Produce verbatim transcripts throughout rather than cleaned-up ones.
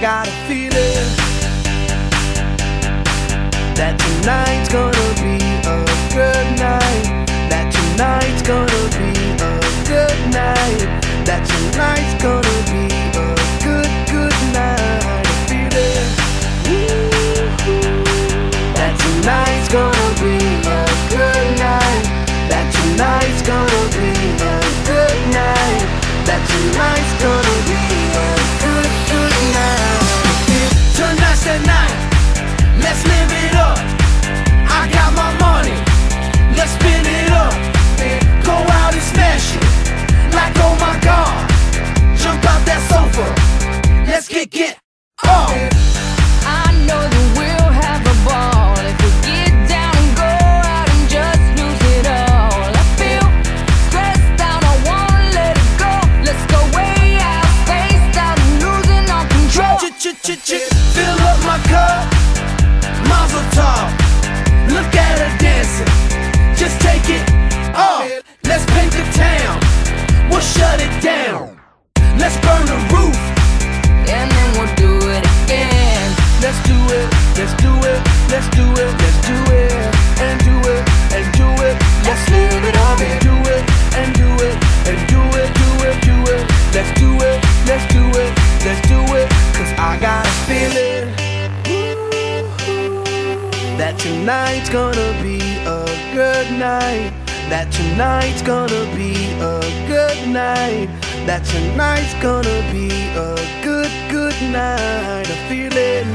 got a feeling that tonight's gonna be a good night. That tonight's gonna be a good night. That tonight's gonna be a good, good night. A feeling that tonight's gonna be a good night. That tonight's gonna be a good night. That tonight's gonna be a good, good night. Tonight's the night, let's live it up. I got my money, let's spin it up. Go out and smash it, like oh my God. Jump out that sofa, let's get, get up. I know that we'll have a ball if we get down and go out and just lose it all. I feel stressed out, I wanna let it go. Let's go way out, spaced out and losing all control. Ch-ch-ch-ch, fill up my cup, mazel tov. Look at her dancing, just take it off. Let's paint the town, we'll shut it down. Let's burn the roof, And then we'll do it again. let's do it, let's do it, let's do it, let's do it, and do it, and do it. Let's live it up and do it, and do it, and do it, do it, do it. Let's do it, let's do it, let's do it. Cause I got a feeling that tonight's gonna be a good night. That tonight's gonna be a good night. That tonight's gonna be a good, good night. A feeling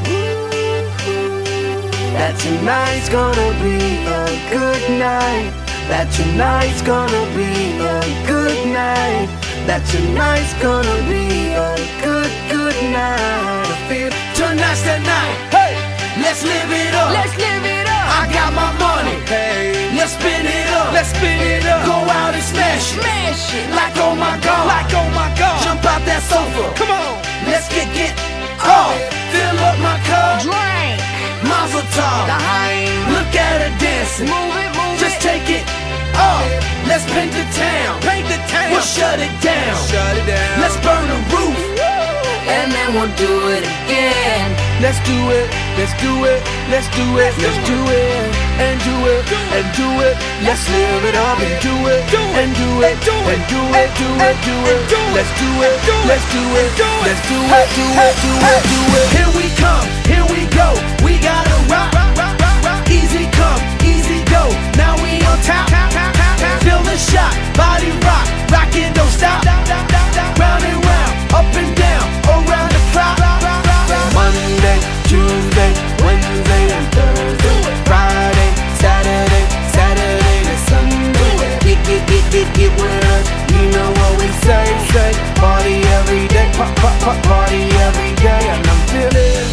that tonight's gonna be a good night. That tonight's gonna be a good night. That tonight's gonna be a good, good night. I feel tonight's the night. Hey, let's live it up. Let's live it up. I got my money. Hey, let's spin it up. Let's spin it up. Go out and smash it. Smash it. Like oh my God. Like oh my God. Jump out that sofa. Come on. Let's get get off. Fill up my cup. Drink. Mazel tov. The high. Look at her dancing. Move it, move Just it. take it off. Let's paint the town. Paint the town. We'll shut it down. Shut it down. Let's burn the roof. And then we'll do it again. Let's do it, let's do it, let's do it, let's do it, and do it, and do it. Let's live it up and do it, and do it, and do it, do it, do it. Let's do it, let's do it, let's do it, do it, do it, do it. Here we come, here we go. We gotta rock, easy come, easy go. Now we on top, feel the shot, body rock, rock it, don't stop. Round and round, up and down, around the clock. Monday, Tuesday, Wednesday, and Thursday, Friday, Saturday, Saturday to Sunday. Get, get, get, get, get with us. You know what we say, say. Party every day, pop, pop, pop, party every day. And I'm feeling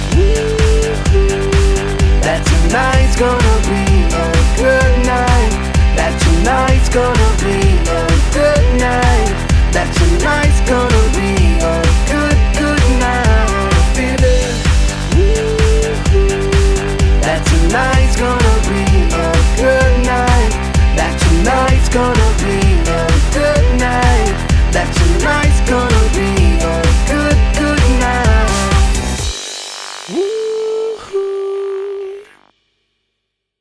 that tonight's gonna be a good night. That tonight's gonna be a good night. That tonight's gonna be a good, good night. Feeling that tonight's gonna be a good night. That tonight's gonna be a good night. That tonight's gonna be a good, good night.